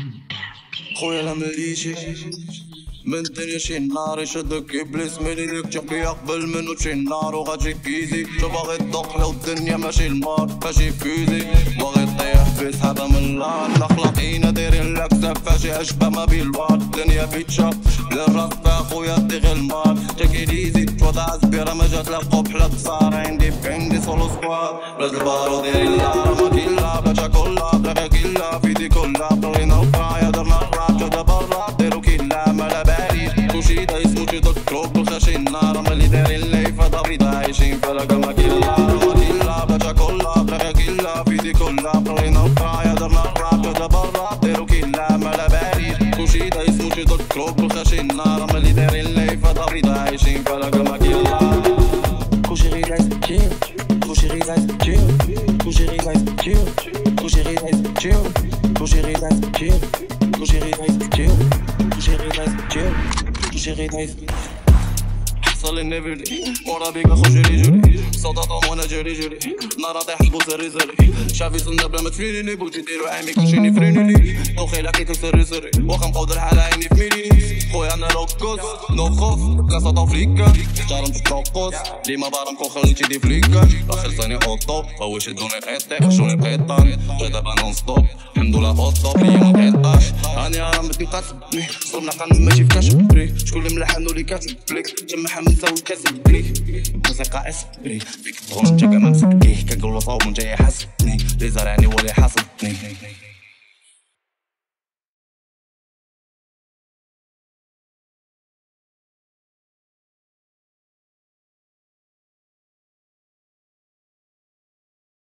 خويا لا مليشي من الدنيا شي نار يشدك ابليس ملي ليك جنبي قبل منو تمشي النار وغاتجي كيزي شو باغي تدوق لو الدنيا ماشي المار ماشي فيزي باغي تطيح في سحابة من النار الاخلاقيين دايرين لك سفاشي عجبة ما بين الوار الدنيا بيتشا للراس فيها خويا دي غير المار تاكي ليزي وضع سبيرة ما جات لا قبحلة بصار عندي سولو سكواد بلا البارو دايرين لا ما كيلا بلا شاكولا بلا كيلا فيدي كلها بغينا وقرايا درنا الراب جا دابا الراب ديرو كيلا مالا باليش كلشي دايس موتي تذكروك بالخاشي النار هما اللي دايرين ليفا ضابيضة عايشين فلا ما كيلا ما كيلا بلا شاكولا بلا كيلا فيدي كلها بغينا وقرايا درنا الراب جا دابا الراب ديرو كيلا مالا باليش كلشي دايس موتي تذكروك بالخاشي النار هما اللي دايرين ليفا ضابيضة عايشين فلا ما كيلا كلشي غير عايز كيل كلشي غير عايز كيل كلشي غير عايز كيل كلشي غير عايز كيل كلشي غير عايز كيل كلشي غير عايز كيل كلشي غير عايز كيل كلشي غير عايز حصل النبرلي ورا بيك اخو جري صوتاتهم وانا جري نار طيح البوس ريزري شافي صندوق بلا ما تفينيني بغيتي ديرو عامي كلشي نفرينيني دوخي لاكي كسر سري واخا مقودر على عيني في ميلي خويا انا لوكوس نو خوف كاسا طافريكا احترم في الطوقوس ديما بارمكو خليتي دي فليكا خلصاني اوطو هو شدوني قيطي خشوني قيطان جا دابا نون ستوب الحمدلله اوطو ليا ما بقيطاش راني راه بدي قاتبني صرنا قن ماشي في كاشبري شكون اللي ملحنو لي كاتب بليك جمعها من ساوي كاسب بلي موسيقى اسبري فيك تدخل انت كمان مسكيه كنقولو صوب من جاي حاسبني اللي زرعني هو اللي حاسبني